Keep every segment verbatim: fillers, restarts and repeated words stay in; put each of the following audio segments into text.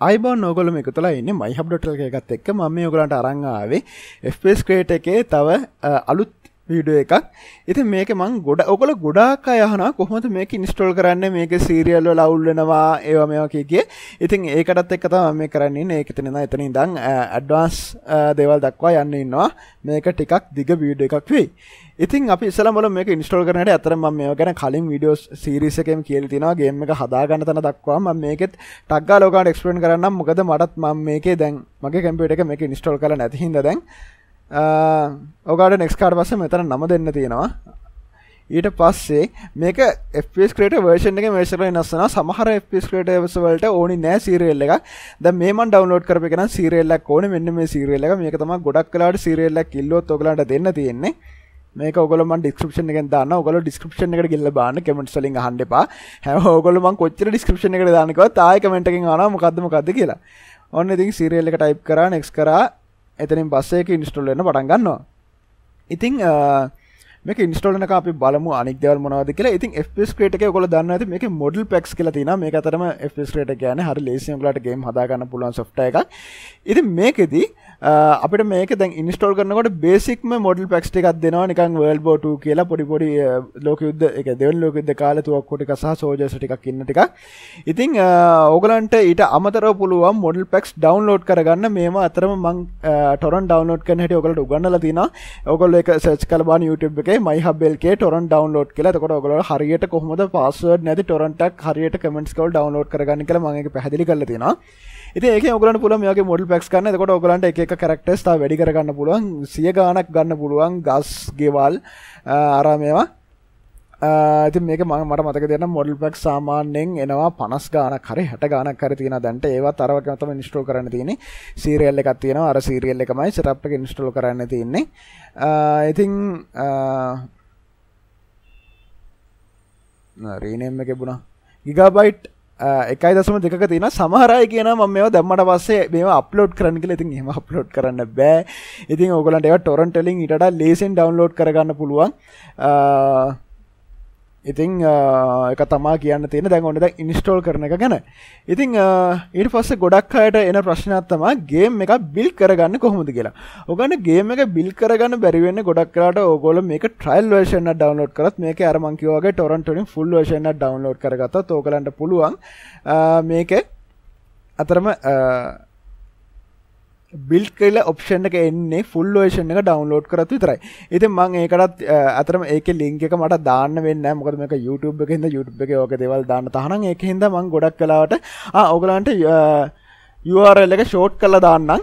අයිබෝන් ඔයගොල්ලෝ මේක තුලා ඉන්නේ myHub.lk එකත් එක්ක මම මේ ඔයගලන්ට අරන් ආවේ F P S Creator එකේ තව අලුත් වීඩියෝ එකක්. ඉතින් මේක මම ගොඩ ඔයගොල්ලෝ ගොඩාක් අය අහනවා කොහොමද මේක ඉන්ස්ටෝල් කරන්නේ මේකේ සීරියල් වල අවුල් වෙනවා ඒවා මේවා කිය කිය. ඉතින් ඒකටත් එක්ක තමයි මම මේ කරන්නේ ඉන්නේ. ඒක එතන ඉඳන් එතන ඉඳන් ඇඩ්වාන්ස් දේවල් දක්වා යන්න ඉන්නවා. මේක ටිකක් දිග වීඩියෝ එකක් වෙයි. ඉතින් අපි ඉස්සෙල්ලාම බලමු මේක ඉන්ස්ටෝල් කරන හැටි. අතර මම මේවා ගැන කලින් වීඩියෝ සීරීස් එකේම කියලා තිනවා ගේම් එක හදා ගන්න තැන දක්වා මම මේකෙත් ටග් ගාලා ඔයගලන්ට එක්ස්ප්ලেইন කරන්නම්. මොකද මටත් මම මේකේ දැන් මගේ කම්පියුටර් එකේ මේක ඉන්ස්ටෝල් කරලා නැති හින්දා දැන් ඔයගලට next කාට පස්සේ මෙතන නම දෙන්න තියෙනවා. ඊට පස්සේ මේක F P S Creator version එකේ මේක වෙනස් වෙනවා. සමහර F P S Creator වලට ඕනි නෑ serial එකක්. දැන් මේ මම download කරපු එක නම් serial එකක් ඕනේ. මෙන්න මේ serial එක. මේක තමයි ගොඩක් වෙලාවට serial එකක් කිල්ලුවොත් ඔයගලන්ට දෙන්න තියෙන්නේ. මේක ඔයගොල්ලෝ මම description එකෙන් දාන්නම්. ඔයගොල්ලෝ description එකට ගිහලා බලන්න comments වලින් අහන්න එපා. හැම ඔයගොල්ලෝ මම කොච්චර description එකට දාන්න කිව්වත් ආයෙ comment එකෙන් අහනවා මොකද්ද මොකද්ද කියලා. ඔන්න ඉතින් serial එක type කරා next කරා එතනින් පස්සේ ඒක install වෙන්න පටන් ගන්නවා. ඉතින් මේක install වෙනකම් අපි බලමු අනික් දේවල් මොනවද කියලා. ඉතින් F P S Creator එකේ ඔයගොල්ලෝ දන්නවා ඇති මේකේ model packs කියලා තියෙනවා. මේක අතරම F P S Creator කියන්නේ හරි ලේසියෙන් ඔයගලට game හදා ගන්න පුළුවන් software එකක්. ඉතින් මේකෙදි අපිට මේක දැන් install කරනකොට basic ම model packs ටිකක් දෙනවා නිකන් World War two කියලා පොඩි පොඩි ලෝක යුද්ධ ඒ කියන්නේ දෙවන ලෝක යුද්ධ කාලේ තුවක්කු ටික සහ soldiers ටිකක් ඉන්න ටිකක්. ඉතින් ඔයගලන්ට ඊට අමතරව පුළුවන් model packs download කරගන්න. මේවා අතරම මම torrent download කරන හැටි ඔයගලට උගන්වලා තියෙනවා. ඔයගොල්ලෝ ඒක search කරලා බලන්න YouTube එකේ myHub.lk torrent download කියලා. එතකොට ඔයගොල්ලෝ හරියට කොහොමද password නැති torrent එකක් හරියට comments වල download කරගන්න කියලා මම ඒක පැහැදිලි කරලා තියෙනවා. ඉතින් ඒකෙන් ඔයගලන්ට පුළුවන් මේ වගේ model packs ගන්න. එතකොට ඔයගලන්ට එක එක characters තව වැඩි කරගන්න පුළුවන්. සිය ගාණක් ගන්න පුළුවන්. ගස්, ගෙවල් අර මේවා. ඉතින් මේක මම මට මතක තියෙනවා model packs සාමාන්‍යයෙන් එනවා පනස් ගාණක් හරි හැට ගාණක් හරි තියෙනවා දැන්ට. ඒවත් අර වගේම තමයි install කරන්න තියෙන්නේ. serial එකක් තියෙනවා. අර serial එකමයි setup එක install කරන්න තියෙන්නේ. ඉතින් rename එක තිබුණා. gigabyte එකයි දශම දෙකක තියෙන. සමහර අය කියනවා මම මේවා දැම්මට පස්සේ මේවා අප්ලෝඩ් කරන්න කියලා. ඉතින් එහෙම අප්ලෝඩ් කරන්න බෑ. ඉතින් ඕගොල්ලන්ට ඒවා torrent වලින් ඊට වඩා ලේසියෙන් download කරගන්න පුළුවන්. ඉතින් ඒක තමයි කියන්න තියෙන. දැන් ඔන්න දැන් install කරන එක ගැන. ඉතින් ඊට පස්සේ ගොඩක් අයට එන ප්‍රශ්නයක් තමයි game එකක් build කරගන්නේ කොහොමද කියලා. ඔයගොල්ලෝ game එක build කරගන්න බැරි වෙන්නේ ගොඩක් වෙලාවට ඔයගොල්ලෝ මේක trial version එකක් download කරත් මේකේ අර මං කිව්වා වගේ torrent වලින් full version එකක් download කරගත්තොත් ඔයගලන්ට පුළුවන් මේකේ අතරම build කියලා option එක එන්නේ full version එක download කරත් විතරයි. ඉතින් මම ඒකටත් අතරම ඒකේ link එක මට දාන්න වෙන්නේ නැහැ. මොකද මේක YouTube එකේ හින්දා YouTube එකේ ඔයගේ දේවල් දාන්න තහනම්. ඒකේ හින්දා මම ගොඩක් වෙලාවට ආ ඔයගලන්ට U R L එක short කරලා දාන්නම්.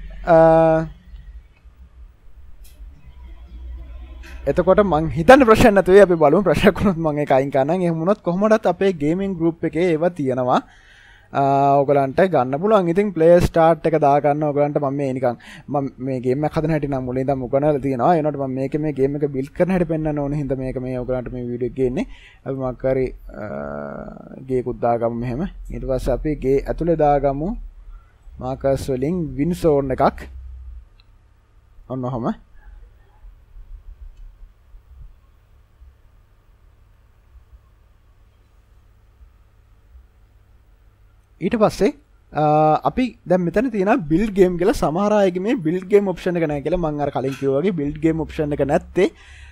එතකොට මං හිතන්නේ ප්‍රශ්න නැතුව අපි බලමු. ප්‍රශ්නයක් වුණොත් මම ඒක අයින් කරනම්. එහෙම වුණොත් කොහොමදත් අපේ gaming group එකේ ඒවා තියෙනවා. ඔයගලන්ට ගන්න පුළුවන්. ඉතින් player start එක දා ගන්න ඔයගලන්ට මම මේ නිකන් මම මේ game එක හදන හැටි නම් මුලින් ඉඳන් උගන්වලා තියෙනවා. ඒනොට මම මේකේ මේ game එක build කරන හැටි පෙන්වන්න ඕන හින්දා මේක මේ ඔයගලන්ට මේ වීඩියෝ එක ගේන්නේ. අපි මොකක් හරි ගේකුත් දාගමු මෙහෙම. ඊට පස්සේ අපි ගේ ඇතුලේ දාගමු markers වලින් win zone එකක්. ඔන්න ඔහම. ඊට පස්සේ අපි දැන් මෙතන තියෙනවා build game කියලා. සමහර අයගේ මේ build game option එක නැහැ කියලා. මම අර කලින් කිව්වා වගේ build game option එක නැත්තේ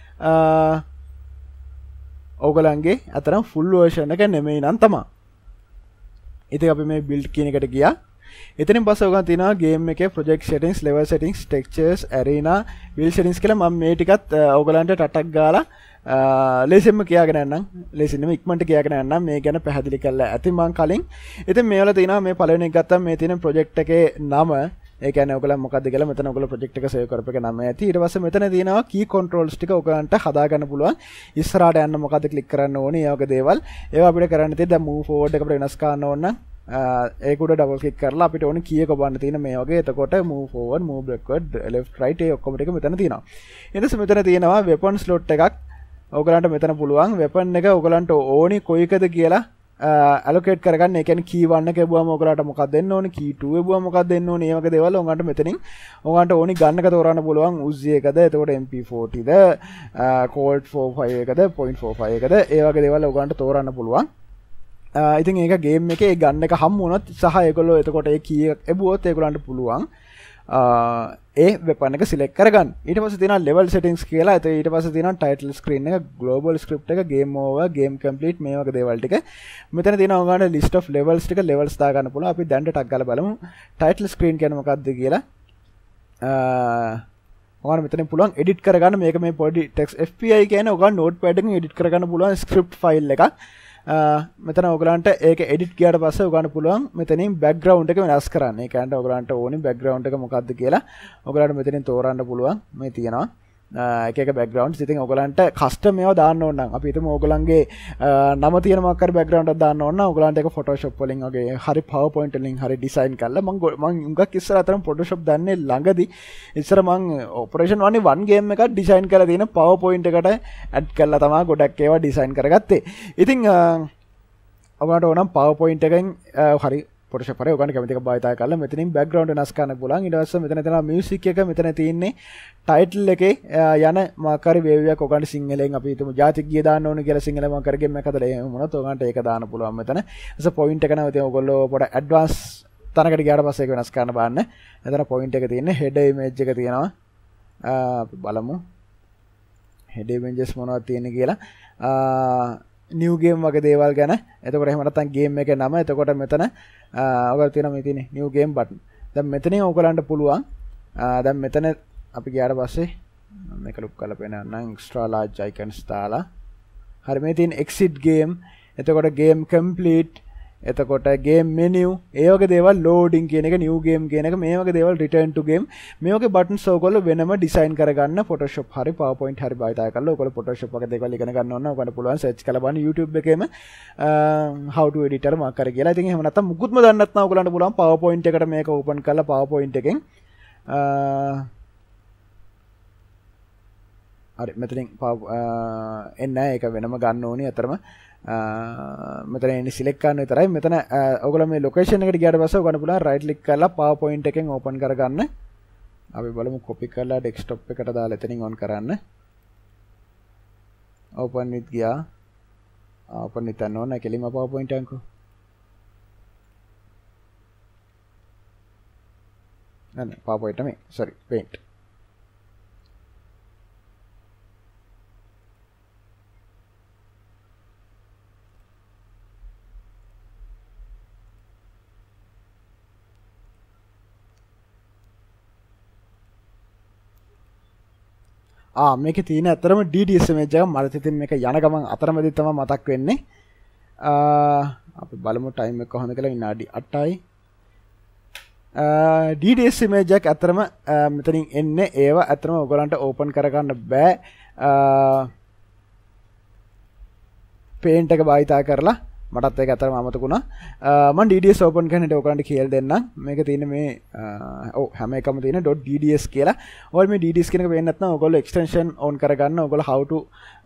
ඕගලන්ගේ අතරම full version එක නෙමෙයි නම් තමයි. ඉතින් අපි මේ build කියන එකට ගියා. එතනින් පස්සේ ඔයගලන් තියෙනවා game එකේ project settings, level settings, textures, arena, build settings කියලා. මම මේ ටිකත් ඕගලන්ට ටටක් ගාලා ලේසින්ම කියාගෙන යන්නම්. ලේසින්ම ඉක්මනට කියාගෙන යන්නම්. මේ ගැන පැහැදිලි කරලා ඇති මං කලින්. ඉතින් මේවල තියෙනවා මේ පළවෙනි එක ගත්තම මේ තියෙන project එකේ නම. ඒ කියන්නේ ඔයගලන් මොකද්ද කියලා මෙතන ඔයගොල්ලෝ project එක save කරපු එක නම ඇති. ඊට පස්සේ මෙතන තියෙනවා key controls ටික ඔයගලන්ට හදා ගන්න පුළුවන්. ඉස්සරහට යන්න මොකද්ද click කරන්න ඕනේ. ඒ වගේ දේවල්. ඒවා අපිට කරන්න තියෙන්නේ දැන් move forward එක අපිට වෙනස් කරන්න ඕන නම් ඒක උඩ double click කරලා අපිට ඕනේ key එක ඔබන්න තියෙන මේ වගේ. එතකොට move forward, move backward, left right ඒ ඔක්කොම ටික මෙතන තියෙනවා. ඊට පස්සේ මෙතන තියෙනවා weapon slot එකක්. ඔයගලන්ට මෙතන පුළුවන් weapon එක ඔයගලන්ට ඕනි කොයිකද කියලා allocate කරගන්න. ඒ කියන්නේ key one එක එබුවම ඔයගලන්ට මොකක්ද දෙන්න ඕනි, key two එබුවම මොකක්ද දෙන්න ඕනි. මේ වගේ දේවල් ඔයගලන්ට මෙතනින් ඔයගලන්ට ඕනි ගන්න එක තෝරන්න පුළුවන්. Uzi එකද, එතකොට M P forty ද, Colt forty-five එකද, point four five එකද, ඒ වගේ දේවල් ඔයගලන්ට තෝරන්න පුළුවන්. ඉතින් ඒක ගේම් එකේ ගන්න එක හම්බ වුණොත් සහ ඒගොල්ලෝ එතකොට ඒ කී එබුවොත් ඒගොල්ලන්ට පුළුවන් ඒ වෙපන් එක සිලෙක්ට් කරගන්න. ඊට පස්සේ තියෙනවා level settings කියලා. ඒත් ඊට පස්සේ තියෙනවා title screen එක, global script එක, game over, game complete මේ වගේ දේවල් ටික. මෙතන තියෙනවා ඔයගොල්ලන්ට list of levels ටික levels දා ගන්න පුළුවන්. අපි දැන්ට ටක් ගාලා බලමු. title screen කියන්නේ මොකක්ද කියලා. ඔයාලා මෙතනින් පුළුවන් edit කරගන්න. මේක මේ පොඩි text F P I කියන්නේ ඔයගොල්ලෝ notepad එකකින් edit කරගන්න පුළුවන් script file එකක්. මෙතන ඔයගලන්ට ඒක එඩිට් ගියාට පස්සේ ඔයගලන්ට පුළුවන් මෙතනින් බෑග්ග්‍රවුන්ඩ් එක වෙනස් කරන්න. ඒ කියන්නේ ඔයගලන්ට ඕනි බෑග්ග්‍රවුන්ඩ් එක මොකක්ද කියලා ඔයගලන්ට මෙතනින් තෝරන්න පුළුවන්. මේ තියෙනවා එක එක බෑග්ග්‍රවුන්ඩ්ස්. ඉතින් ඔයගලන්ට කස්ටම් ඒවා දාන්න ඕන නම් අපි හිතමු ඔයගලන්ගේ නම තියෙන මොකක් හරි බෑග්ග්‍රවුන්ඩ් එකක් දාන්න ඕන නම් ඔයගලන්ට ඒක Photoshop වලින් වගේ හරි PowerPoint වලින් හරි ඩිසයින් කරලා මම මම උඟක් ඉස්සර අතරම Photoshop දන්නේ ළඟදී. ඉස්සර මම Operation one one game එකක් ඩිසයින් කරලා තියෙන PowerPoint එකට ඇඩ් කරලා තමයි ගොඩක් ඒවා ඩිසයින් කරගත්තේ. ඉතින් ඔයාලට ඕනම් PowerPoint එකෙන් හරි Photoshop එකේ ඔයගොල්ලෝ කැමති එක භාවිතා කරලා මෙතනින් background වෙනස් කරන්න පුළුවන්. ඊට පස්සේ මෙතන තියෙනවා music එක. මෙතන තියෙන්නේ title එකේ යන මාකාරී වේව් එකක් ඔයගොල්ලෝ සිංහලෙන් අපි හිතමු ජාතික ගිය දාන්න ඕන කියලා සිංහල මාකාර ගේම් එකක් හදලා එහෙම වුණොත් ඔයගොල්ලන්ට ඒක දාන්න පුළුවන් මෙතන. ඊට point එක නම් ඉතින් ඔයගොල්ලෝ පොඩ advance තැනකට ගියාට පස්සේ ඒක වෙනස් කරන්න බලන්න. එතන point එක තියෙන්නේ head image එක තියෙනවා. අපි බලමු head images මොනවද තියෙන්නේ කියලා. new game වගේ දේවල් ගැන. එතකොට එහෙම නැත්නම් game එකේ නම. එතකොට මෙතන ඔයගොල්ලෝ තියෙනවා මේ තියෙන්නේ new game button. දැන් මෙතනින් ඔයගලන්ට පුළුවන් දැන් මෙතන අපි ගියාට පස්සේ මේක ලුක් කරලා පෙන්නන්නම් extra large icons දාලා. හරි මේ තියෙන exit game. එතකොට game complete. එතකොට game menu. ඒ වගේ දේවල් loading කියන එක new game කියන එක මේ වගේ දේවල් return to game. මේ වගේ buttons ඔයගොල්ලෝ වෙනම design කරගන්න Photoshop හරි PowerPoint හරි භාවිතා කරලා ඔයගොල්ලෝ Photoshop වගේ දේවල් ඉගෙන ගන්න ඕන නම් ඔයගොල්ලෝ පුළුවන් search කරලා බලන්න YouTube එකේම how to editor මාක් කර කියලා. ඉතින් එහෙම නැත්නම් මුකුත්ම දන්නේ නැත්නම් ඔයගොල්ලන්ට පුළුවන් PowerPoint එකට මේක open කරලා PowerPoint එකෙන් හරි මෙතනින් එන්නේ ඒක වෙනම ගන්න ඕනි අතරම මෙතන එන්නේ සිලෙක්ට් කරන්න විතරයි. මෙතන ඔයගොල්ලෝ මේ ලොකේෂන් එකට ගියාට පස්සේ ඔයගොල්ලෝ පුළුවන් right click කරලා PowerPoint එකෙන් open කරගන්න. අපි බලමු copy කරලා desktop එකට දාලා එතනින් on කරන්න. open with ගියා. open with යන්න ඕන කෙලිම PowerPoint එකක්. නෑ PowerPoint නෙමෙයි sorry paint. ආ මේකේ තියෙන අතරම D D S image එක මට ඉතින් මේක යන ගමන් අතරමැදි තමයි මතක් වෙන්නේ. අපි බලමු time එක කොහොමද කියලා විනාඩි අටයි. D D S image එක අතරම මෙතනින් එන්නේ ඒවා අතරම ඔයගලන්ට open කරගන්න බෑ. paint එක භාවිතා කරලා මටත් ඒක අතරම අමතකුණා. මම D D S open කරන්නට ඔයගලන්ට කියලා දෙන්නම්. මේක තියෙන්නේ මේ ඔව් හැම එකම තියෙන .dds කියලා. ඔයාලා මේ D D S කියන එක වෙන්නේ නැත්නම් ඔයගොල්ලෝ extension on කරගන්න. ඔයගොල්ලෝ how to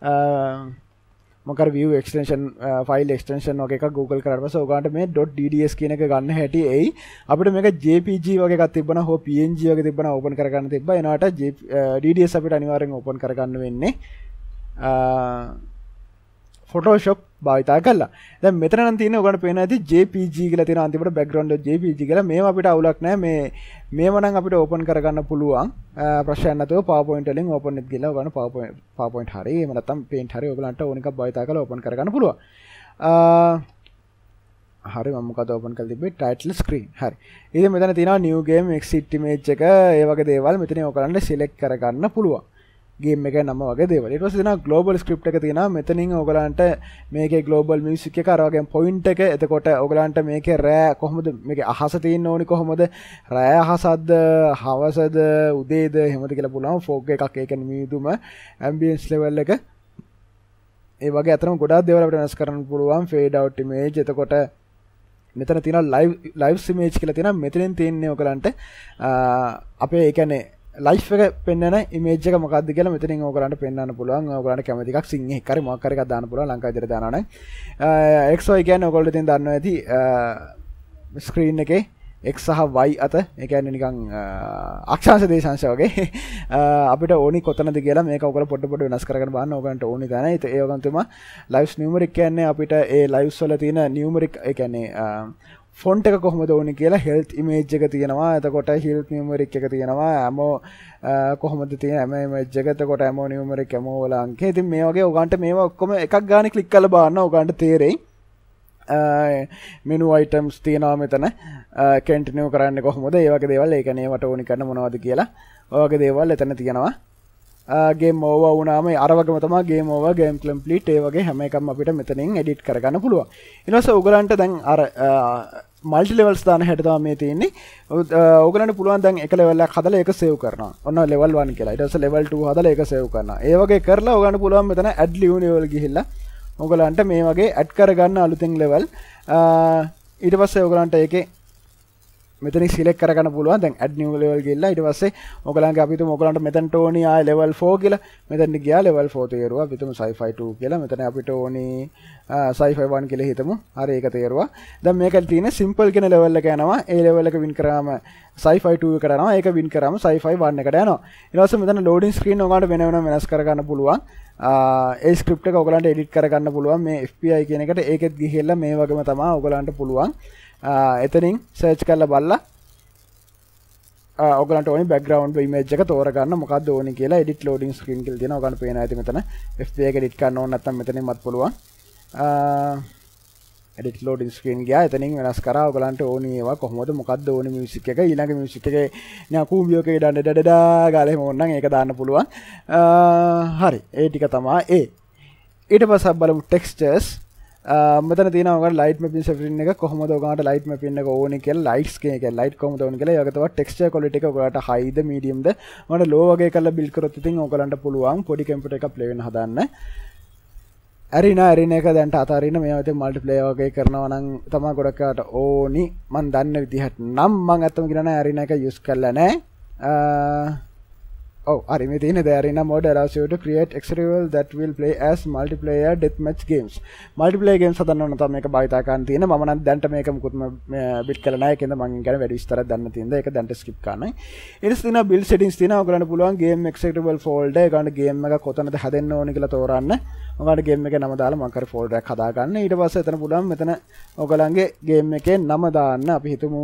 මොකද view extension file extension වගේ එකක් Google කරාට පස්සේ ඔයගලන්ට මේ .dds කියන එක ගන්න හැටි එයි. අපිට මේක J P G වගේ එකක් තිබ්බනම් හෝ P N G වගේ තිබ්බනම් open කරගන්න තිබ්බා. එනවාට D D S අපිට අනිවාර්යෙන් open කරගන්න වෙන්නේ. Photoshop භාවිතා කරලා. දැන් මෙතන නම් තියෙන්නේ ඔයගොල්ලන්ට පේන ඇති J P G කියලා තියෙන අන්තිමට background J P G කියලා. මේව අපිට අවුලක් නැහැ. මේ මේව නම් අපිට open කරගන්න පුළුවන්. ප්‍රශ්නයක් නැතුව PowerPoint වලින් open it කියලා ඔයගොල්ලන් PowerPoint PowerPoint හරි එහෙම නැත්නම් Paint හරි ඔයගොල්ලන්ට ඕන එකක් භාවිතා කරලා open කරගන්න පුළුවන්. හරි මම මොකද open කරලා තිබ්බේ title screen. හරි. ඉතින් මෙතන තියෙනවා new game exit image එක ඒ වගේ දේවල් මෙතන ඔයගොල්ලන්ට select කරගන්න පුළුවන්. game එකේ නම වගේ දේවල්. ඊට පස්සේ තියෙනවා global script එක තියෙනවා. මෙතනින් ඔයගලන්ට මේකේ global music එක අර වගේ point එක. එතකොට ඔයගලන්ට මේකේ රෑ කොහොමද මේකේ අහස තියෙන්න ඕනි කොහොමද? රෑ අහසක්ද, හවසද, උදේද එහෙමද කියලා පුළුවන්. fog එකක් ඒ කියන්නේ මීදුම ambience level එක. ඒ වගේ අතරම ගොඩාක් දේවල් අපිට වෙනස් කරන්න පුළුවන්. fade out image. එතකොට මෙතන තියෙනවා live live image කියලා තියෙනවා. මෙතනින් තියෙන්නේ ඔයගලන්ට අපේ ඒ කියන්නේ live එක පෙන්වන image එක මොකක්ද කියලා මෙතනින් ඔයගලන්ට පෙන්වන්න පුළුවන්. ඔයගලන්ට කැමති එකක් සිංහ එකක් හරි මොකක් හරි එකක් දාන්න පුළුවන් ලංකාව විතර දානවා නම්. X Y කියන්නේ ඔයගොල්ලෝ ඉතින් දන්නවා ඇති screen එකේ x සහ y අත ඒ කියන්නේ නිකන් අක්ෂාංශ දේශාංශ වගේ අපිට ඕනි කොතනද කියලා මේක ඔයගොල්ලෝ පොඩ පොඩ වෙනස් කරගෙන බලන්න ඕගන්ට ඕනි තැන. ඒ වගේම තමයි lives numeric කියන්නේ අපිට ඒ lives වල තියෙන numeric ඒ කියන්නේ ෆොන්ට් එක කොහොමද ඕනි කියලා health image එක තියෙනවා. එතකොට health numeric එක තියෙනවා. ammo කොහොමද තියෙන ammo image එක. එතකොට ammo numeric ammo වල අංක. ඉතින් මේ වගේ ඔයගන්ට මේවා ඔක්කොම එකක් ගානේ ක්ලික් කරලා බලන්න ඔයගන්ට තේරෙයි. menu items තියෙනවා මෙතන. continue කරන්න කොහොමද? ඒ වගේ දේවල් ඒ කියන්නේ වට ඕනි කරන්න මොනවද කියලා. ඔය වගේ දේවල් එතන තියෙනවා. game over වුණාම අර වගේම තමයි game over game complete ඒ වගේ හැම එකක්ම අපිට මෙතනින් edit කරගන්න පුළුවන්. ඊට පස්සේ ඔයගලන්ට දැන් අර multi levels දාන හැට තමයි මේ තියෙන්නේ. ඔයගලන්ට පුළුවන් දැන් එක level එකක් හදලා ඒක save කරනවා. ඔන්න level one කියලා. ඊට පස්සේ level two හදලා ඒක save කරනවා. ඒ වගේ කරලා ඔයගලන්ට පුළුවන් මෙතන add new level ගිහිල්ලා ඔයගලන්ට මේ වගේ add කරගන්න අලුතෙන් level ඊට පස්සේ ඔයගලන්ට ඒකේ මෙතනින් select කරගන්න පුළුවන්. දැන් add new level ගිහලා ඊට පස්සේ ඔයගලන්ගේ අපි හිතමු ඔයගලන්ට මෙතනට ඕනි ආය level four කියලා. මෙතනට ගියා level four තේරුවා. අපි හිතමු sci-fi two කියලා. මෙතන අපිට ඕනි sci-fi one කියලා හිතමු. හරි ඒක තේරුවා. දැන් මේකට තියෙන simple කියන level එක යනවා. ඒ level එක win කරාම sci-fi two එකට යනවා. ඒක win කරාම sci-fi one එකට යනවා. ඊට පස්සේ මෙතන loading screen ඔයගලන්ට වෙන වෙනම වෙනස් කරගන්න පුළුවන්. ඒ ස්ක්‍රිප්ට් එක ඔයගලන්ට edit කරගන්න පුළුවන්. මේ F P I කියන එකට ඒකෙත් ගිහිල්ලා මේ වගේම තමයි ඔයගලන්ට පුළුවන්. එතනින් search කරලා බලලා ඔයගලන්ට ඕනි background image එක තෝරගන්න මොකක්ද ඕනි කියලා edit loading screen කියලා තියෙනවා. ඔයගලන්ට පේනවා ඇති මෙතන F P I එක edit කරන්න ඕන නැත්නම් මෙතනින්වත් පුළුවන්. edit loading screen ගියා. එතනින් වෙනස් කරා ඔයගලන්ට ඕනි ඒවා කොහොමද මොකක්ද ඕනි music එක ඊළඟ music එකේ නා කූඹියෝ එකේ ඩඩ ඩඩඩා ගාලා එහෙම ඕනනම් ඒක දාන්න පුළුවන්. හරි ඒ ටික තමයි ඒ. ඊට පස්සේ බලමු textures. මෙතන තියෙනවා ඔයගොල්ලෝ light mapping setting එක කොහොමද ඔයගොල්ලන්ට light mapping එක ඕනේ කියලා lights කියන එක light කොහොමද ඕනේ කියලා ඒ වගේ තමයි texture quality එක ඔයගොල්ලන්ට high ද medium ද ඔයාලට low වගේ කරලා build කරොත් ඉතින් ඔයගොල්ලන්ට පුළුවන් පොඩි computer එකක් play වෙන්න හදන්න. arena arena එක දැන්ට අතාරින්න මේවා ඉතින් multiplayer වගේ කරනවා නම් තමයි ගොඩක් අයට ඕනි. මම දන්න විදිහට නම් මම අත්තම කියනවා නෑ arena එක use කරලා නෑ. Oh, හරි මේ තියෙන the arena mode allows you to create extra world that will play as multiplayer deathmatch games. multiplayer games හදන්න ඕන තමයි මේක භාවිතා කරන්න තියෙන. මම නම් දැන්ට මේක මුකුත්ම බිට් කරලා නැහැ. ඒකෙන්ද මම ගැන වැඩි විස්තරයක් දන්න තියෙනවා. ඒක දැන්ට skip කරන්නයි. ඊට පස්සේ තියෙනවා build settings තියෙනවා. ඔයගලන්ට පුළුවන් game executable folder. ඒකට game එක කොතනද හැදෙන්න ඕන කියලා තෝරන්න. ඔයගලන්ට game එකේ නම දාලා මම කර folder එකක් හදාගන්න. ඊට පස්සේ එතන පුළුවන් මෙතන ඔයගලන්ගේ game එකේ නම දාන්න. අපි හිතමු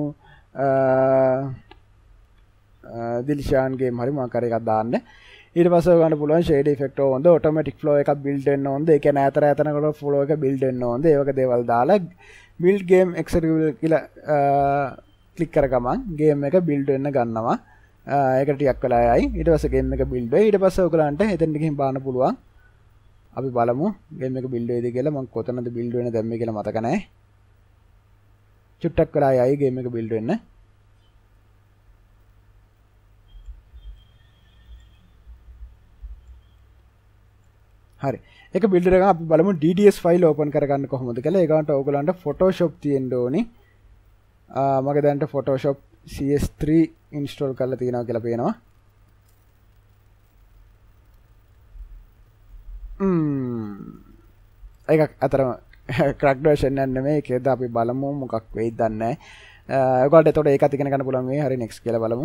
Dilshan game හරි මොකක් හරි එකක් දාන්න. ඊට පස්සේ ඔයගලන්ට පුළුවන් shade effect ඕනද automatic flow එකක් build වෙන්න ඕනද ඒ කියන්නේ ඈතර ඈතනකට flow එක build වෙන්න ඕනද ඒ වගේ දේවල් දාලා build game executable කියලා click කර ගමන් game එක build වෙන්න ගන්නවා. ඒකට ටිකක් වෙලා යයි. ඊට පස්සේ game එක build වෙයි. ඊට පස්සේ ඔයගලන්ට එතෙන්ට ගිහින් බලන්න පුළුවන්. අපි බලමු game එක build වෙයිද කියලා. මම කොතනද build වෙන්නේ දැම්මේ කියලා මතක නැහැ. චුට්ටක් වෙලා යයි game එක build වෙන්න. හරි. ඒක builder එක අපි බලමු D D S file open කරගන්න කොහොමද කියලා. ඒකට ඕගලන්ට Photoshop තියෙන්න ඕනි. ආ මගේ දැන්ට Photoshop C S three install කරලා තියෙනවා කියලා පේනවා. ම්ම්. ඒක අතරම cracked version එක නෙමෙයි. ඒකද අපි බලමු මොකක් වෙයිද දන්නේ නැහැ. ඔයගොල්ලෝ එතකොට ඒකත් ඉගෙන ගන්න පුළුවන් මේ. හරි next කියලා බලමු.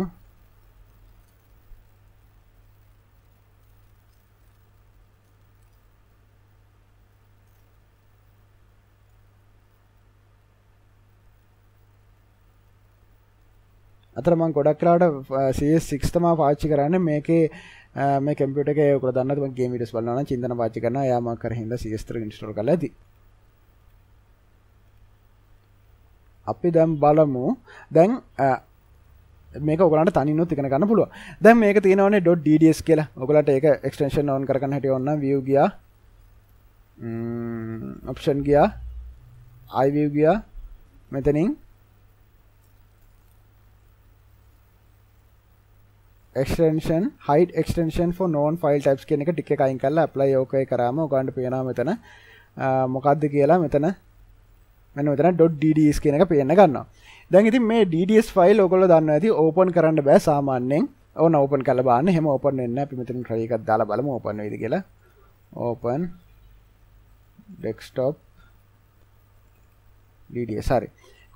අතර මම ගොඩක් වෙලාවට C S six තමයි පාවිච්චි කරන්නේ මේකේ මේ කම්පියුටර් එකේ ඔයගොල්ලෝ දන්නවද මම ගේම් වීඩියෝස් බලනවා නම් චින්තන පාවිච්චි කරනවා එයා මම කර හින්දා C S three ඉන්ස්ටෝල් කරලා ඇති. අපි දැන් බලමු දැන් මේක ඔයගලන්ට තනින්වත් ඉගෙන ගන්න පුළුවන්. දැන් මේක තියෙනවනේ .dds කියලා. ඔයගලන්ට ඒක එක්ස්ටෙන්ෂන් ඕන් කරගන්න හැටි ඕන නම් view ගියා. ම්ම් option ගියා. iView ගියා. මෙතනින් extension hide extension for known file types කියන එක ටික එක අයින් කරලා apply okay කරාම ඔයගලන්ට පේනවා මෙතන මොකක්ද කියලා මෙතන මෙන්න මෙතන .dds කියන එක පේන්න ගන්නවා. දැන් ඉතින් මේ D D S file ඔයගොල්ලෝ දන්නවා ඇති open කරන්න බෑ සාමාන්‍යයෙන්. ඕන open කරලා බලන්න. එහෙම open වෙන්නේ නැහැ. අපි මෙතන try එකක් දාලා බලමු open වෙයිද කියලා. open desktop D D S හරි.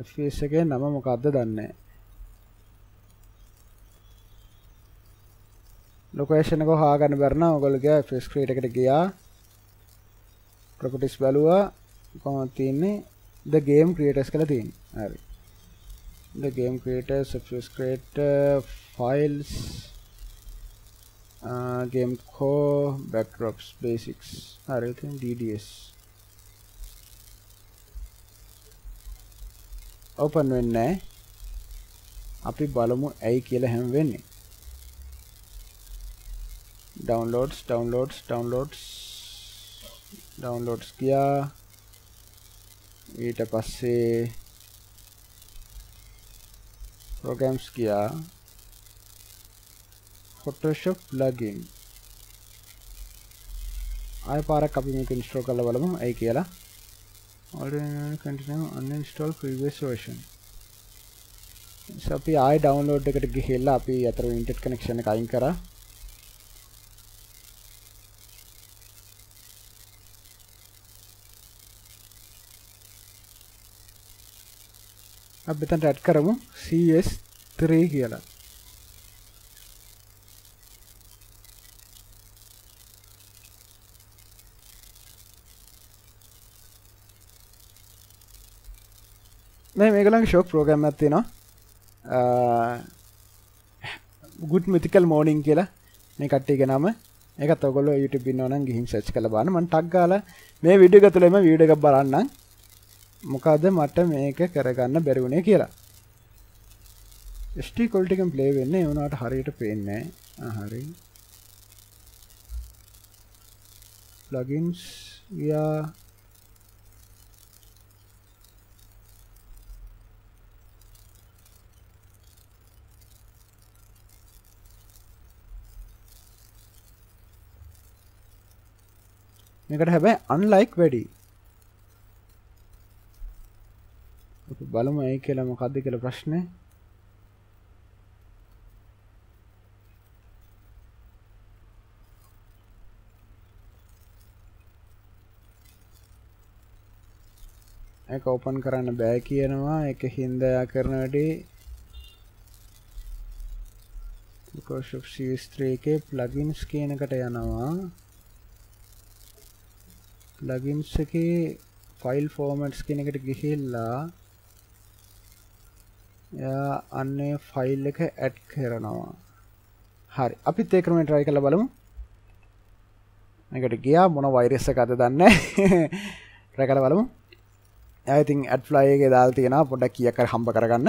F P S එකේ නම මොකක්ද දන්නේ නැහැ. ලොකේෂන් එක හොයාගන්න බැරි නම් ඔයගොල්ලෝ ගියා F P S Creator එකට ගියා. properties බලුවා කොහොමද තියෙන්නේ the game creators කියලා තියෙන්නේ. හරි. the game creators F P S Creator files uh, game core backdrops basics. හරි ඉතින් D D S open වෙන්නේ නැහැ. අපි බලමු ඇයි කියලා හැම වෙන්නේ. downloads downloads downloads downloads किया ඊට පස්සේ programs किया Photoshop plugin ආය පාරක් අපි මේක install කරලා බලමු ඇයි කියලා already continue uninstall previous version so අපි ආය download එකට ගිහිල්ලා අපි අතර internet connection එක අයින් කරා अब इतना ऐड करमु C S three කියලා मैं මේගොල්ලන්ගේ ෂොක් ප්‍රෝග්‍රෑම් එකක් තියෙනවා good mythical morning කියලා මේ කට්ටියගේ නම ඒකත් ඔයගොල්ලෝ YouTube ඉන්නව නම් ගිහින් සර්ච් කරලා බලන්න මම ටග් ගාලා මේ වීඩියෝ එක තුළම වීඩියෝ එකක් බලන්නම් මොකද මට මේක කරගන්න බැරි වුණේ කියලා. S D quality එකෙන් play වෙන්නේ ඒ වුණාට හරියට පේන්නේ නැහැ. හරි. plugins ගියා. මේකට හැබැයි unlike වැඩි. බලමු ඒ කියලා මොකද්ද කියලා ප්‍රශ්නේ ඒක ඕපන් කරන්න බෑ කියනවා ඒක හින්දා යා කරන වැඩේ Photoshop C S three එකේ plugins කියන එකට යනවා plugins එකේ file formats කියන එකට ගිහිල්ලා යා අන්නේ ෆයිල් එක ඇඩ් කරනවා. හරි. අපිත් ඒ ක්‍රමයෙන් try කරලා බලමු. මේකට ගියා මොන වෛරස් එකක්ද දන්නේ නැහැ. try කරලා බලමු. I think add fly එකේ දාලා තියෙනවා පොඩ්ඩක් කීයක් හරි හම්බ කරගන්න.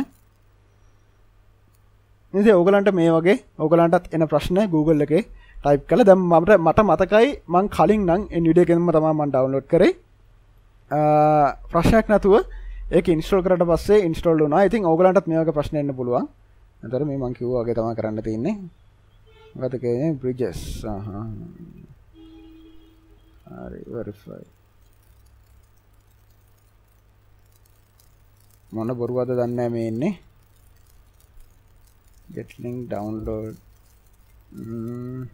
ඉතින් ඕගලන්ට මේ වගේ ඕගලන්ටත් එන ප්‍රශ්න Google එකේ type කරලා දැන් මට මට මතකයි මං කලින් නම් එන වීඩියෝ එකෙන්ම තමයි මම download කරේ. ප්‍රශ්නයක් නැතුව ඒක ඉන්ස්ටෝල් කරලා පස්සේ ඉන්ස්ටෝල් වුණා. ඉතින් ඕගලන්ටත් මේ වගේ ප්‍රශ්න එන්න පුළුවන්. අතර මේ මම කිව්වා වගේ තමයි කරන්න තියෙන්නේ. මොකද කියන්නේ bridges. අහහ. හරි verify. මොන බොරුවද දන්නේ නැහැ මේ ඉන්නේ. get link download. mm.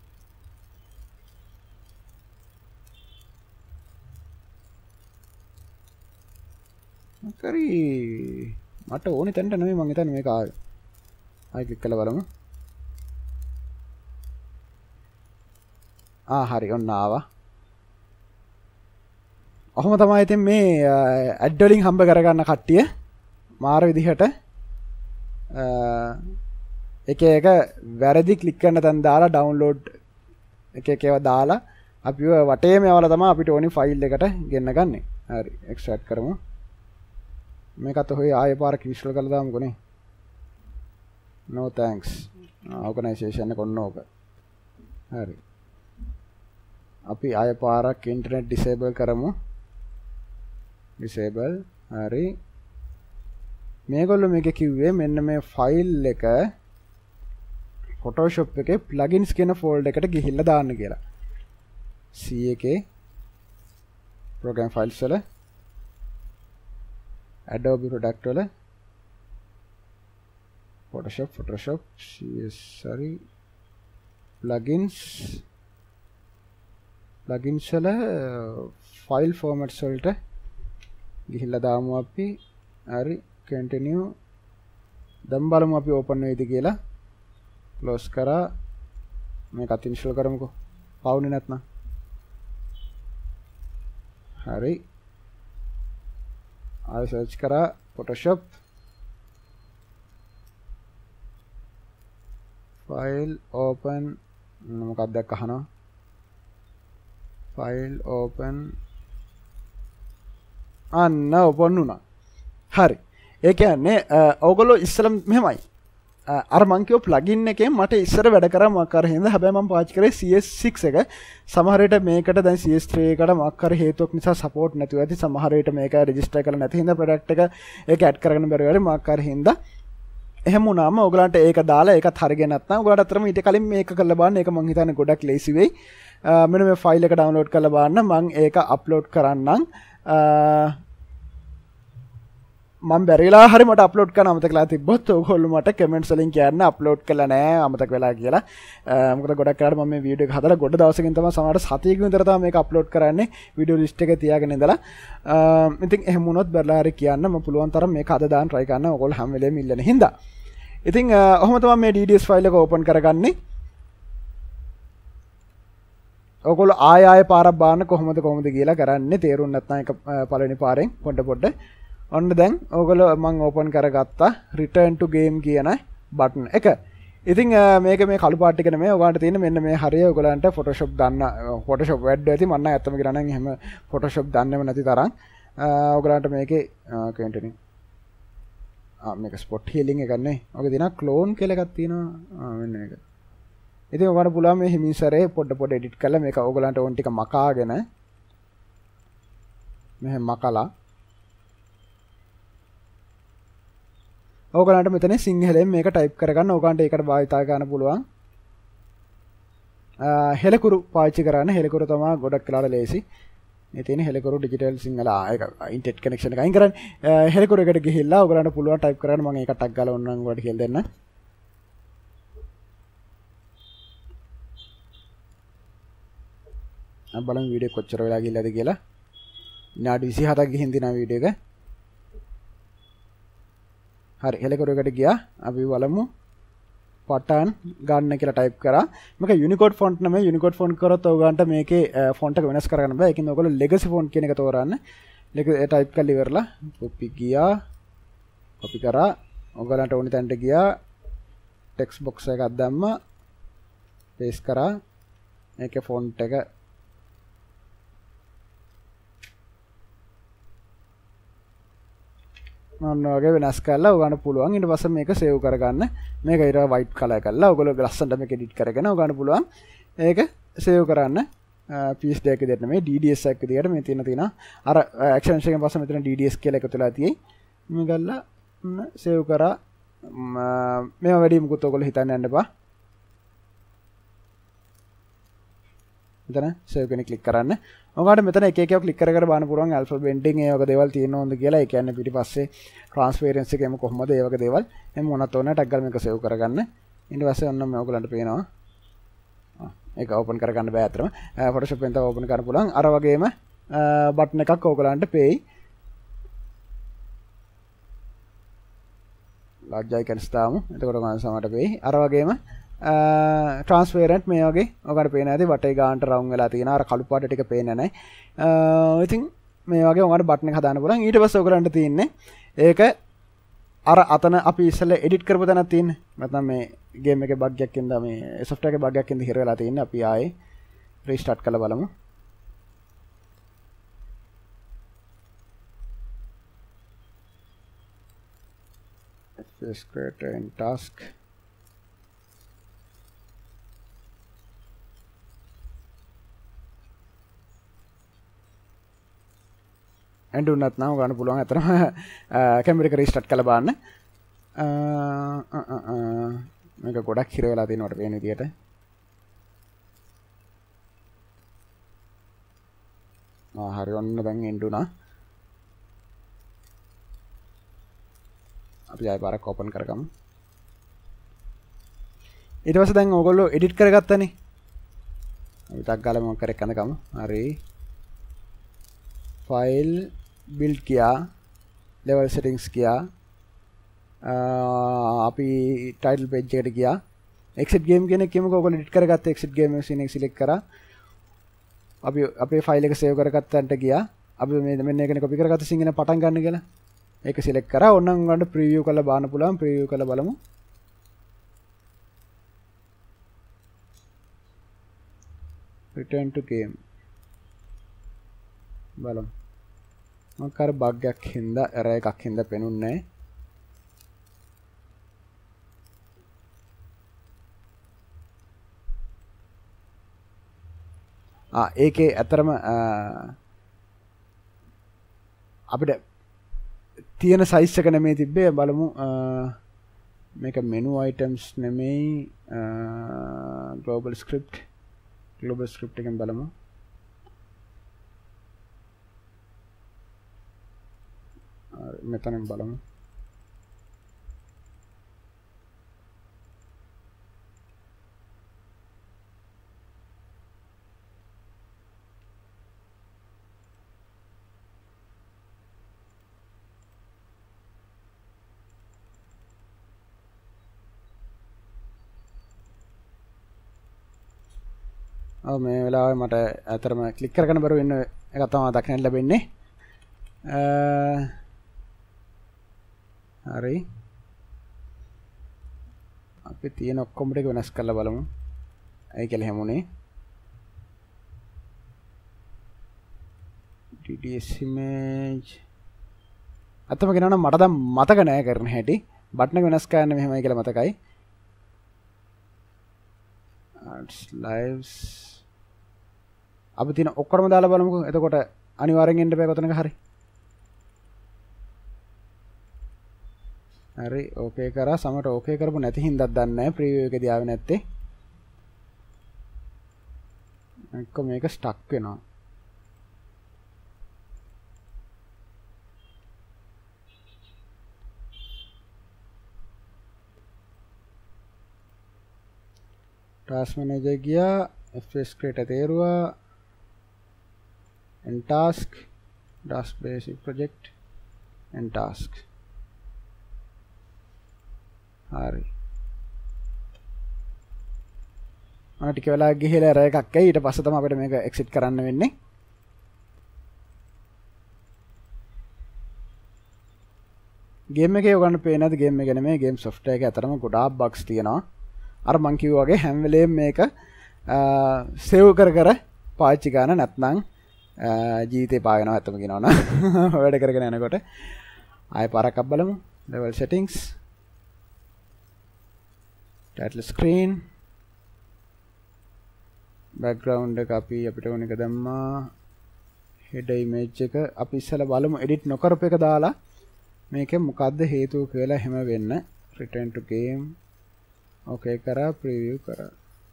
කරි මට ඕනේ තැනට නෙමෙයි මං හිතන්නේ මේක ආවේ. ආයි ක්ලික් කරලා බලමු. ආ හරි ඔන්න ආවා. ඔහොම තමයි ඉතින් මේ ඇඩ් වලින් හම්බ කරගන්න කට්ටිය මාර විදිහට එක එක වැරදි ක්ලික් කරන තැන දාලා ඩවුන්ලෝඩ් එක එක ඒවා දාලා අපිව වටේම යවලා තමයි අපිට ඕනි ෆයිල් එකට ගෙන්න ගන්නෙ. හරි එක්ස්ට්‍රැක්ට් කරමු. මේකත් ඔය ආයෙ පාරක් ඉන්ස්ටෝල් කරලා දාමුකෝ නේ. no thanks. ඕගනයිසේෂන් එක ඔන්න ඕක. හරි. අපි ආයෙ පාරක් ඉන්ටර්නෙට් ඩිසේබල් කරමු. disable හරි. මේගොල්ලෝ මේක කිව්වේ මෙන්න මේ ෆයිල් එක Photoshop එකේ plugins කියන ෆෝල්ඩර් එකට ගිහිල්ලා දාන්න කියලා. C එකේ program files වල Adobe product වල Photoshop Photoshop C S sorry plugins plugins වල file formats වලට ගිහිල්ලා දාමු අපි. හරි continue දැන් බලමු අපි open වෙයිද කියලා close කරා මේකත් install කරමුකෝ පවුනේ නැත්නම් හරි ආයෙ search කරා Photoshop file open මොකක්ද දැක්ක අහනවා file open අන්න open වුණා හරි ඒ කියන්නේ ඕගොල්ලෝ ඉස්සෙල්ලා මෙහෙමයි අර මං කියෝ ප්ලගින් එකෙන් මට ඉස්සර වැඩ කරා මොකක් කර හින්දා හැබැයි මම පාවිච්චි කරේ C S six එක සමහර විට මේකට දැන් C S three එකට මොකක් කර හේතුවක් නිසා සපෝට් නැතුව ඇති සමහර විට මේක රෙජිස්ටර් කරලා නැති හින්දා ප්‍රොඩක්ට් එක ඒක ඇඩ් කරගන්න බැරි වෙලාවේ මොකක් කර හින්දා එහෙම වුණාම ඔයගලන්ට ඒක දාලා ඒකත් හරියගෙන නැත්නම් ඔයගලට අතරම ඊට කලින් මේක කරලා බලන්න ඒක මං හිතන්නේ ගොඩක් ලේසි වෙයි මෙන්න මේ ෆයිල් එක ඩවුන්ලෝඩ් කරලා බලන්න මං ඒක අප්ලෝඩ් කරන්නම් මම බැරිලා හරි මට අප්ලෝඩ් කරන්න අමතක වෙලා තිබ්බොත් ඔයගොල්ලෝ මට කමෙන්ට්ස් වලින් කියන්න අප්ලෝඩ් කළා නෑ අමතක වෙලා කියලා. මොකද ගොඩක් කරාට මම මේ වීඩියෝ එක හදලා ගොඩ දවසකින් තමයි සමහර සතියකින් විතර තමයි මේක අප්ලෝඩ් කරන්නේ වීඩියෝ ලිස්ට් එකේ තියාගෙන ඉඳලා. ඉතින් එහෙම වුණොත් බැලලා හරි කියන්න මම පුළුවන් තරම් මේක අද දාන්න try කරන්න ඔයගොල්ලෝ හැම වෙලේම ඉල්ලන හින්දා. ඉතින් ඔහොම තමයි මේ D D S ෆයිල් එක ඕපන් කරගන්නේ. ඔයගොල්ලෝ ආය ආය පාරක් බාන්න කොහොමද කොහොමද කියලා කරන්නේ තේරුම් නැත්නම් ඒක පළවෙනි පාරෙන් පොඩ පොඩ ඔන්න දැන් ඕගොල්ලෝ මම ඕපන් කරගත්තා return to game කියන බටන් එක. ඉතින් මේක මේ කළු පාට එක නෙමෙයි ඔයගලන්ට තියෙන මෙන්න මේ හරිය ඔයගලන්ට Photoshop දන්න Photoshop වැඩ ඇති මම නම් ඇත්තම කියනවා නම් එහෙම Photoshop දන්නේම නැති තරම් ඔයගලන්ට මේකේ continue ආ මේක spot healing එකක් නේ. ඔක දිනා clone කියලා එකක් තියෙනවා. ආ මෙන්න මේක. ඉතින් ඔයගලන්ට පුළුවන් මේ හිමින් සැරේ පොඩ පොඩ edit කරලා මේක ඔයගලන්ට ඕන ටික මකාගෙන මෙහෙම මකලා ඕගලන්ට මෙතන සිංහලෙන් මේක ටයිප් කරගන්න ඕගලන්ට ඒකට භාවිතා ගන්න පුළුවන්. හෙලකුරු පාවිච්චි කරන්න හෙලකුරු තමයි ගොඩක් වෙලාවට ලේසි. මේ තියෙන හෙලකුරු ඩිජිටල් සිංහල ඒක ඉන්ටර්නෙට් කනෙක්ෂන් එක අයින් කරන්න. හෙලකුරු එකට ගිහිල්ලා ඕගලන්ට පුළුවන් ටයිප් කරන්න මම ඒකට ටක් ගාලා ඕනනම් ඔයාලට කියලා දෙන්න. අපි බලමු වීඩියෝ කොච්චර වෙලා ගිහලාද කියලා. විනාඩි විසිහතක් ගිහින් දිනා වීඩියෝ එක. හරි හෙලකරුවකට ගියා අපි බලමු පටන් ගන්න කියලා ටයිප් කරා මේක යුනිකෝඩ් ෆොන්ට් නෙමෙයි යුනිකෝඩ් ෆොන්ට් කරොත් ඔයගන්ට මේකේ ෆොන්ට් එක වෙනස් කරගන්න බෑ ඒකින්ද ඔයගොල්ලෝ ලෙගසි ෆොන්ට් කියන එක තෝරන්න ලෙග ඒ ටයිප් කරලා ඉවරලා කොපි ගියා කොපි කරා ඔයගලන්ට ඕනි තැනට ගියා ටෙක්ස්ට් බොක්ස් එකක් දැම්මා පේස්ට් කරා මේකේ ෆොන්ට් එක මොන වගේ වෙනස් කරලා ඔයගන්න පුළුවන් ඊට පස්සේ මේක සේව් කරගන්න මේක ඊට වයිට් කලර් කරලා ඔයගොල්ලෝ ලස්සනට මේක එඩිට් කරගෙන ඔයගන්න පුළුවන් ඒක සේව් කරන්න P S D එකක දෙන්න මේ D D S එකක විදියට මේ තියෙන තියෙන අර ඇක්ෂන්ස් එකෙන් පස්සේ මෙතන D D S කියලා එකතු වෙලා තියෙයි මේ ගල්ලා සේව් කරා මේව වැඩි මුකුත් ඔයගොල්ලෝ හිතන්න යන්න එපා මෙතන සේව් කෙනෙක් ක්ලික් කරන්න ඔයාලට මෙතන එක එක ඒවා ක්ලික් කර කර බලන්න පුළුවන් ඇල්ෆා බෙන්ඩින් ඒ වගේ දේවල් තියෙනවද කියලා ඒ කියන්නේ පිටිපස්සේ ට්‍රාන්ස්පරන්සි එකම කොහොමද ඒ වගේ දේවල් එහෙනම් මොනවත් ඕන ටැග් ගාලා මේක සේව් කරගන්න ඊට පස්සේ ඔන්න මේ ඔයගලන්ට පේනවා ඒක ඕපන් කරගන්න බෑ අතරම Photoshop එකෙන් තමයි ඕපන් කරන්න පුළුවන් අර වගේම බටන් එකක් ඔයගලන්ට පේයි large icons දාමු එතකොට ගන්න සමහරට පේයි අර වගේම transparent මේ වගේ ඔයගොල්ලෝ පේන ඇති වටේ ගානට රවුම් වෙලා තියෙන අර කළු පාට ටික පේන්නේ නැහැ. ඉතින් මේ වගේ ඔයගොල්ලෝ බටන් එක හදාන්න පුළුවන්. ඊට පස්සේ ඔයගොල්ලන්ට තියෙන්නේ ඒක අර අතන අපි ඉස්සෙල්ලා එඩිට් කරපු තැනක් තියෙන්නේ. නැත්නම් මේ ගේම් එකේ බග් එකක් ඉඳලා මේ software එකේ බග් එකක් ඉඳලා හිර වෙලා තියෙන්නේ. අපි ආයේ රීස්ටාර්ට් කරලා බලමු. Let's create a task. and do not now ගන්න පුළුවන් අතරම කැමරා එක රීස්ටාර්ට් කරලා බලන්න මේක ගොඩක් හිර වෙලා තියෙනවට පේන විදියට ආ හරි ඔන්න දැන් එන්ඩ් උනා අපි ආයෙ පාරක් ඕපන් කරගමු ඊට පස්සේ දැන් ඕගොල්ලෝ එඩිට් කරගත්තනේ අපි ටක් ගාලා මොකක් කරේ කනකමු හරි ෆයිල් build किया level settings किया අපි ටයිටල් පේජ් එකට ගියා. exit game කියන එක කියමුකෝ. ඔයගොල්ලෝ edit කරගත්ත exit game scene එක select කරා. අපි අපේ ෆයිල් එක save කරගත්තන්ට ගියා. අපි මේ මෙන්න එකනේ copy කරගත්ත scene එක පටන් ගන්න කියලා. ඒක select කරා. ඕනනම් ගන්න preview කරලා බලන්න පුළුවන්. preview කරලා බලමු. return to game. බලමු. මොකක් හරි බග් එකක් හින්දා error එකක් හින්දා පෙනුන්නේ නැහැ. ආ ඒකේ අතරම අපිට තියෙන size එක නෙමෙයි තිබ්බේ. බලමු මේක menu items නෙමෙයි global script global script එකෙන් බලමු. මෙතනින් බලමු. ඔව් මේ වෙලාවේ මට අතරම ක්ලික් කරගෙන බර වෙන එක තමයි දක්නට ලැබෙන්නේ. හරි. අපි තියෙන ඔක්කොම ටික වෙනස් කරලා බලමු. ඒ කියලා හැමුනේ. D D S image. අතම කියනවා මට දැන් මතක නෑ කරන හැටි. බටන් එක වෙනස් කරන්න මෙහෙමයි කියලා මතකයි. arts lives අපි තියෙන ඔක්කොම දාලා බලමුකෝ. එතකොට අනිවාර්යෙන් එන්න බෑ කොතනක හරි. හරි ඕකේ කරා. සමහරට ඕකේ කරපු නැති හින්දාත් දන්නේ නැහැ ප්‍රීවියු එකේදී ආවේ නැත්තේ. එක්ක මේක ස්ටක් වෙනවා. task manager ගියා. fps creator තේරුවා. and task task basic project and task. හරි. ආ ටික වෙලා ගිහලා error එකක් ඇයි. ඊට පස්සේ තමයි අපිට මේක exit කරන්න වෙන්නේ. game එකේ ඔයගොල්ලන් පේනද game එක නෙමෙයි game software එකේ අතරම ගොඩාක් bugs තියෙනවා. අර මං කිව්වා වගේ හැම වෙලේම මේක save කර කර පාවිච්චි ගන්න නැත්නම් ජීවිතේ පාවෙනවා අතම කියනවනම් වැඩ කරගෙන යනකොට. ආයෙ පාරක් අබ් බලමු. level settings title screen background එක අපි අපිට ඕන එක දැම්මා. header image එක අපි ඉස්සෙල්ලා බලමු edit නොකරපු එක දාලා මේකේ මොකද්ද හේතුව කියලා හැම වෙන්න. return to game okay කරා. preview කරා.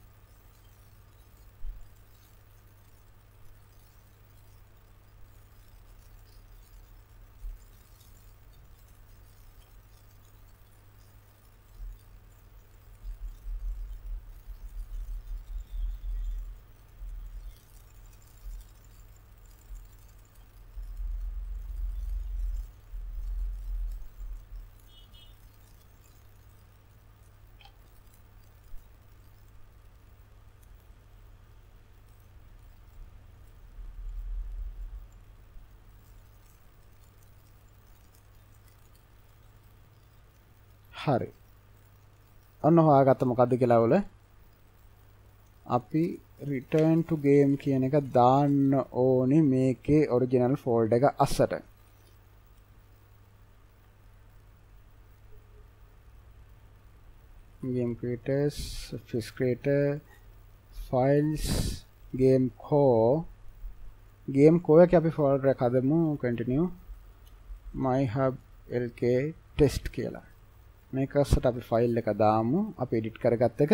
හරි. අන්න හොයාගත්ත මොකද්ද කියලා වල අපි return to game කියන එක දාන්න ඕනි මේකේ original folder එක අස්සට. game creators, fish creator, files, game core. game core එකේ අපි folder එක හදමු. continue myHub.lk test කියලා. මේක අස්සට අපි ෆයිල් එක දාමු. අපි edit කරගත්ත එක.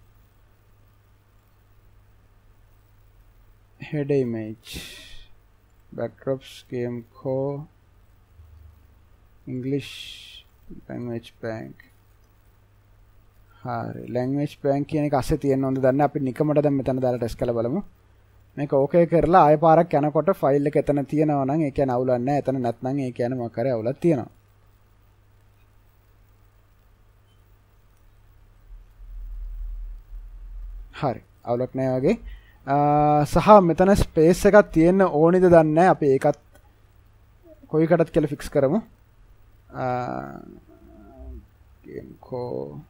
header image backdrops game core English language bank. හරි language bank කියන එක අස්සේ තියෙන්න ඕනද දන්නේ. අපි නිකමට දැන් මෙතන දාලා ටෙස්ට් කරලා බලමු. මේක ඕකේ කරලා ආයෙ පාරක් යනකොට ෆයිල් එක එතන තියෙනවා නම් ඒ කියන්නේ අවුලක් නැහැ. එතන නැත්නම් ඒ කියන්නේ මොකක් හරි අවුලක් තියෙනවා. හරි අවුලක් නැහැ වගේ සහ මෙතන ස්පේස් එකක් තියෙන්න ඕනිද දන්නේ නැහැ අපි ඒකත් කොයිකටත් කියලා ෆික්ස් කරමු game ko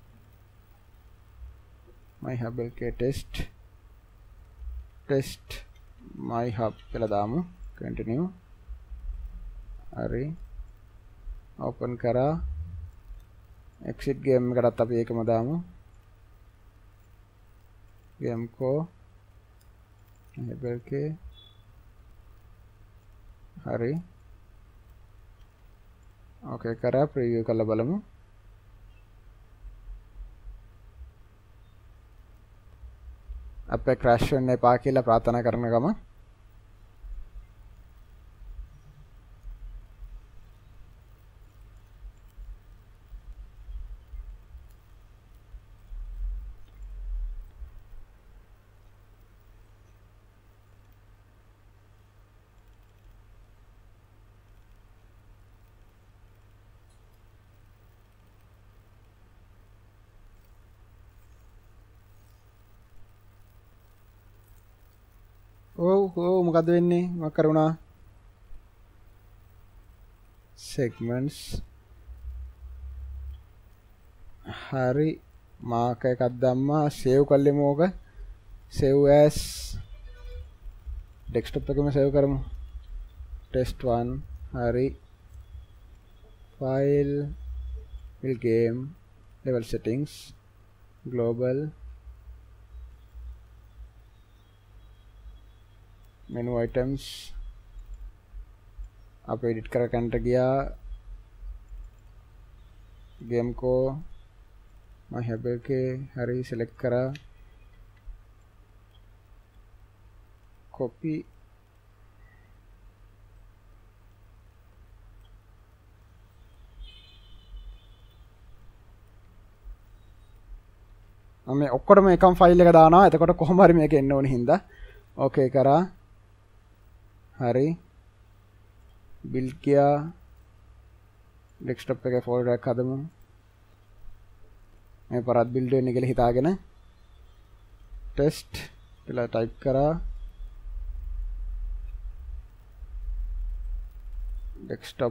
myHub.lk test test myHub කියලා දාමු continue හරි open කරා exit game එකටත් අපි ඒකම දාමු game ko myHub.lk හරි okay කරා preview කරලා බලමු අපේ crash වෙන්න එපා කියලා ප්‍රාර්ථනා කරන ගම Oh, oh, මොකද වෙන්නේ? මොකක් කරුණා? segments. හරි මාක එකක් දැම්මා save කළෙමු ඕක. save as desktop එකම save කරමු. test one හරි file will game level settings global menu items आप एडिट कर कंट गया गेम को myHub.lk हरी सिलेक्ट करा कॉपी हमें ඔක්කොටම එකම ෆයිල් එක දානවා එතකොට කොහොම හරි මේක එන්න ඕනේ හින්දා ඕකේ කරා हरी बिल्ड किया डेस्कटॉप पे फोल्डर रखा दम मैं पर बिल्ड करने के लिए हिता आगे ना टेस्ट पहला टाइप करा डेस्कटॉप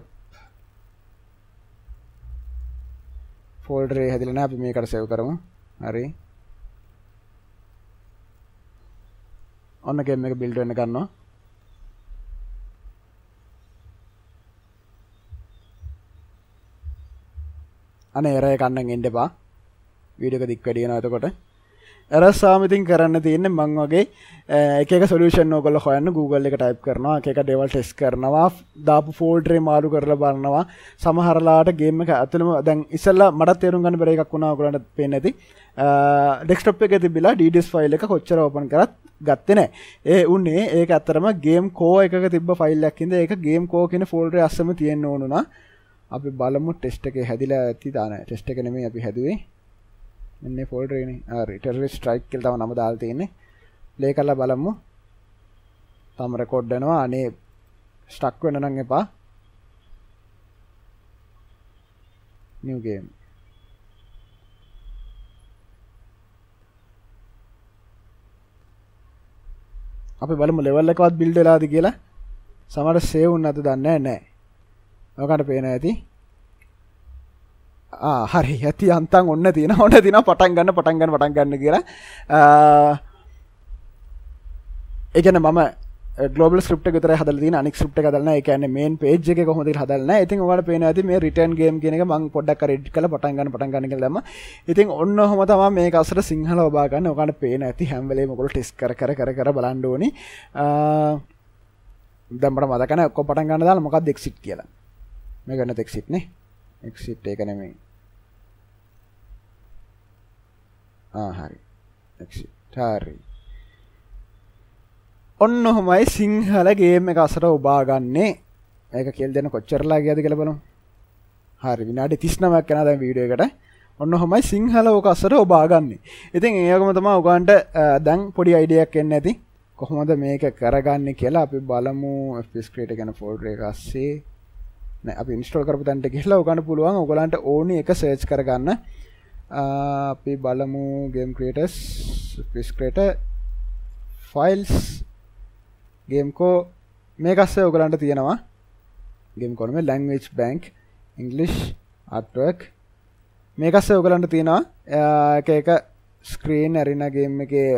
फोल्डर है दिलना अभी मैं कर सेव करूँ हरी और गेम में बिल्ड करने करना අනේ එරර් එක ගන්න එන්න එපා වීඩියෝ එක දික් වැඩි වෙනවා එතකොට එරර් සාමිතින් කරන්න තියෙන්නේ මම වගේ එක එක සොලියුෂන් ඕගොල්ලෝ හොයන්න Google එක ටයිප් කරනවා එක එක දේවල් ටෙස්ට් කරනවා දාපු ෆෝල්ඩර් එක මාරු කරලා බලනවා සමහරලාට ගේම් එක ඇතුළම දැන් ඉස්සෙල්ලා මට තේරුම් ගන්න බැරි එකක් වුණා ඔයගොල්ලන්ට පේන්නේ නැති ඩෙස්ක්ටොප් එකේ තිබිලා D D S ෆයිල් එක කොච්චර ඕපන් කරත් ගත්තේ නැහැ ඒ උනේ ඒක ඇත්තටම ගේම් කෝ එකක තිබ්බ ෆයිල් එකක් ඉඳ ඒක ගේම් කෝ කියන ෆෝල්ඩරේ අස්සම තියෙන්න ඕන නා අපි බලමු ටෙස්ට් එකේ හැදිලා ඇති දාන ටෙස්ට් එක නෙමෙයි අපි හැදුවේ මෙන්න ෆෝල්ඩර් එකනේ හරි ටෙරරිස්ට් ස්ට්‍රයික් කියලා තමයි නම දාලා තියෙන්නේ ප්ලේ කරලා බලමු තාම රෙකෝඩ් වෙනවා අනේ ස්ටක් වෙන්න නම් එපා new game අපි බලමු ලෙවල් එකවත් බිල්ඩ් වෙලාද කියලා සමහර සේව් වුණාද දන්නේ නැහැ ඔකට පේනවා ඇති ආ හරි ඇති අන්තම් ඔන්න තියෙනවා ඔන්න තියෙනවා පටන් ගන්න පටන් ගන්න පටන් ගන්න කියලා ඒ කියන්නේ මම ග්ලෝබල් ස්ක්‍රිප්ට් එක විතරයි හදලා තියෙන අනික් ස්ක්‍රිප්ට් එක හදලා නැහැ ඒ කියන්නේ මේන් පේජ් එකේ කොහොමද කියලා හදලා නැහැ ඉතින් ඔයාලට පේනවා ඇති මේ රිටර්න් ගේම් කියන එක මම පොඩ්ඩක් අර එඩිට් කරලා පටන් ගන්න පටන් ගන්න කියලා දැම්මා ඉතින් ඔන්න ඔහම තමයි මේක අසර සිංහල ඔබා ගන්න ඔයාලට පේනවා ඇති හැම වෙලේම ඔයගොල්ලෝ ටෙස්ට් කර කර කර කර බලන්න ඕනි දැන් මට මතක නැහැ ඔක්කොම පටන් ගන්න දාලා මොකක්ද එක්සිට් කියලා मैं करना exit ने exit टेकने में हाँ हारी exit हारी ඔන්න ඔහමයි සිංහල ගේම් එක අසර ඔබා ගන්නේ මේක කියලා දෙන්න කොච්චරලා ගියද කියලා බලමු හරි විනාඩි තිස් නවයක් යනවා දැන් වීඩියෝ එකට ඔන්න ඔහමයි සිංහල ඕක අසර ඔබා ගන්නේ ඉතින් ඒකම තමයි ඔයගන්ට දැන් පොඩි අයිඩියා එකක් එන්න ඇති කොහොමද මේක කරගන්නේ කියලා අපි බලමු F P S Creator කියන ෆෝල්ඩර් එක ASCII නෑ අපි ඉන්ස්ටෝල් කරපු තැනට ගිහලා ඔයගොල්ලන්ට පුළුවන් ඔයගොල්ලන්ට ඕනි එක සර්ච් කරගන්න අපි බලමු game creators space creator files game ko මේක අස්සේ ඔයගලන්ට තියෙනවා game ko නෙමෙයි language bank english artwork මේක අස්සේ ඔයගලන්ට තියෙනවා එක එක screen arena game එකේ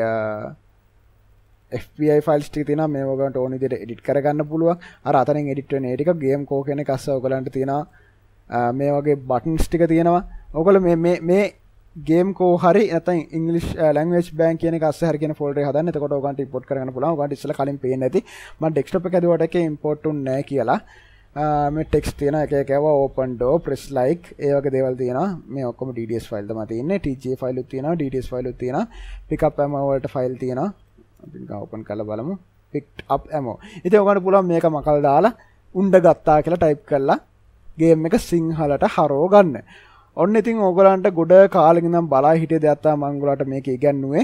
F P I files ටික තියෙනවා මේ ඔයගලන්ට ඕන විදිහට edit කරගන්න පුළුවන් අර අතරින් edit වෙන ඒ ටික game ko කියන එක අස්සේ ඔයගලන්ට තියෙනවා මේ වගේ buttons ටික තියෙනවා ඔයගොල්ලෝ මේ මේ මේ game ko hari නැත්නම් english uh, language bank කියන එක අස්සේ හරි කියන folder එක හදන්න එතකොට ඔයගලන්ට import කරගන්න පුළුවන් ඔයගලන්ට ඉස්සෙල්ලා කලින් පේන්නේ නැති මම desktop එක ඇදුවට එකේ import උන්නේ නැහැ කියලා මේ text තියෙනවා එක එක ඒවා open door press like ඒ වගේ දේවල් තියෙනවා මේ ඔක්කොම D D S file තමයි තියෙන්නේ T G A file උත් තියෙනවා D D S file උත් තියෙනවා pick up ammo වලට file තියෙනවා අපි නිකන් open කරලා බලමු picked up ammo ඉතින් ඔයගලන්ට පුළුවන් මේක මකල් දාලා උණ්ඩ ගත්තා කියලා type කරලා game එක සිංහලට හරව ගන්න ඔන්න ඉතින් ඕගලන්ට ගොඩ කාලෙක ඉඳන් බලා හිටිය දෙයක් තමයි මම ඔයගලට මේක ඉගන්නුවේ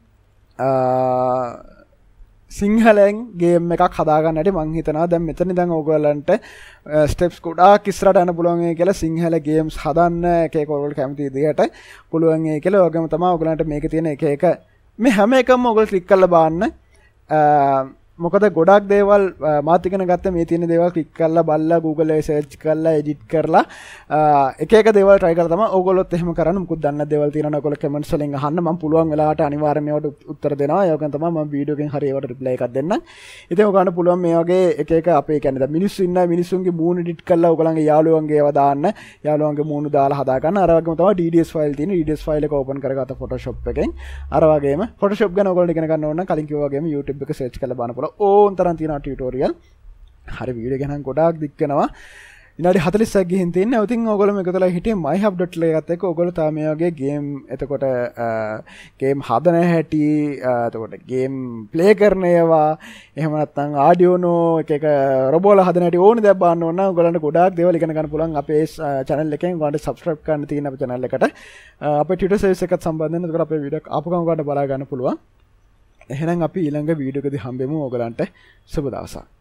සිංහලෙන් ගේම් එකක් හදාගන්න හැටි මම හිතනවා දැන් මෙතන ඉඳන් ඕගලන්ට ස්ටෙප්ස් ගොඩාක් ඉස්සරහට යන්න පුළුවන් ඒ කියලා සිංහල ගේම්ස් හදන්න එක එක ඔයගොල්ලෝ කැමති විදිහට පුළුවන් ඒ කියලා ඔයගම තමයි ඔයගලන්ට මේකේ තියෙන එක එක මේ හැම එකම ඔයගොල්ලෝ ක්ලික් කරලා බලන්න මොකද ගොඩක් දේවල් මාත් ඉගෙන ගත්ත මේ තියෙන දේවල් ක්ලික් කරලා බලලා Google එකේ සර්ච් කරලා එඩිට් කරලා එක එක දේවල් try කරලා තමයි ඕගොල්ලොත් එහෙම කරන්න මොකද දන්න දේවල් තියෙනවා ඔයගොල්ලෝ කමෙන්ට්ස් වලින් අහන්න මම පුළුවන් වෙලාවට අනිවාර්යයෙන් මේවට උත්තර දෙනවා ඒ වගේම තමයි මම වීඩියෝ එකෙන් හරි ඒවට රිප්ලයි එකක් දෙන්නම් ඉතින් ඔයගොල්ලන්ට පුළුවන් මේ වගේ එක එක අපේ කියන්නේ දැන් මිනිස්සු ඉන්නා මිනිස්සුන්ගේ මූණ එඩිට් කරලා ඔයගොල්ලන්ගේ යාළුවන්ගේ ඒවා දාන්න යාළුවන්ගේ මූණ දාලා හදා ගන්න අර වගේම තමයි D D S file තියෙන D D S file එක ඕපන් කරගත්ත Photoshop එකෙන් අර වගේම Photoshop ගැන ඔයගොල්ලෝ ඉගෙන ගන්න ඕන නම් කලින් කිව්වා වගේම YouTube එක සර්ච් කරලා බලන්න පුළුවන් ඕන් තරම් තියෙන tutorial හරි වීඩියෝ එක නම් ගොඩාක් දික් වෙනවා විනාඩි හතළිසක් ගිහින් තියෙනවා. ඉතින් ඔයගොල්ලෝ මේකතලා හිටියේ myHub.lk එකත් එක්ක ඔයගොල්ලෝ තාම මේ වගේ ගේම් එතකොට ගේම් හදන හැටි එතකොට ගේම් ප්ලේ කරන ඒවා එහෙම නැත්නම් ආඩියෝනෝ එක එක රොබෝලා හදන හැටි ඕනේ දැන් බලන්න ඕන නම් ඔයගොල්ලන්ට ගොඩාක් දේවල් ඉගෙන ගන්න පුළුවන් අපේ channel එකෙන් ඔයාලට subscribe කරන්න තියෙන අපේ channel එකට අපේ Twitter service එකත් සම්බන්ධ වෙන්න එතකොට අපේ වීඩියෝ ආපු ගමන් ඔයාලට බලා ගන්න පුළුවන්. එහෙනම් අපි ඊළඟ වීඩියෝ එකදී හම්බෙමු ඔයගලන්ට සුබ දවසක්